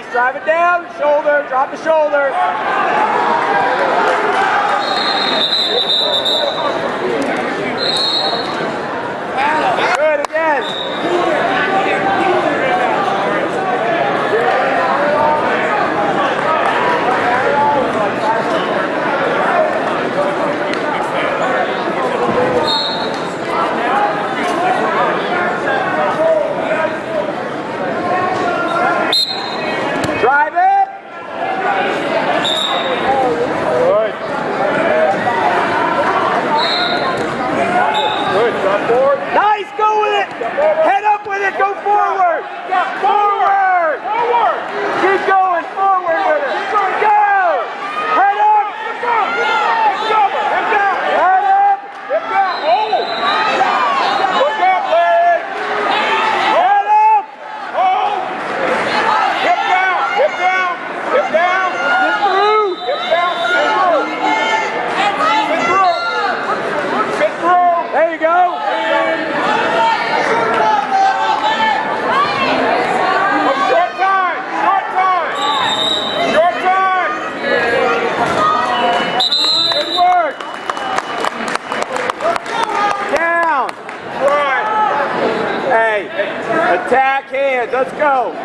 drive it down, shoulder, drop the shoulder. Good, again. Drive it. Good. Good, jump forward. Nice, go with it. Head up with it, go forward. Forward. Forward. Keep going, forward with it. Go. Head up. Head down. Head up. Hip down. Hold. Look up, leg. Head up. Hold. Hip down. Hip down. Hip down. Get through. Hip down. Get through. Get through. There you go. Short time. Short time. Short time. Good work. Down. Right. Hey, attack hands. Let's go.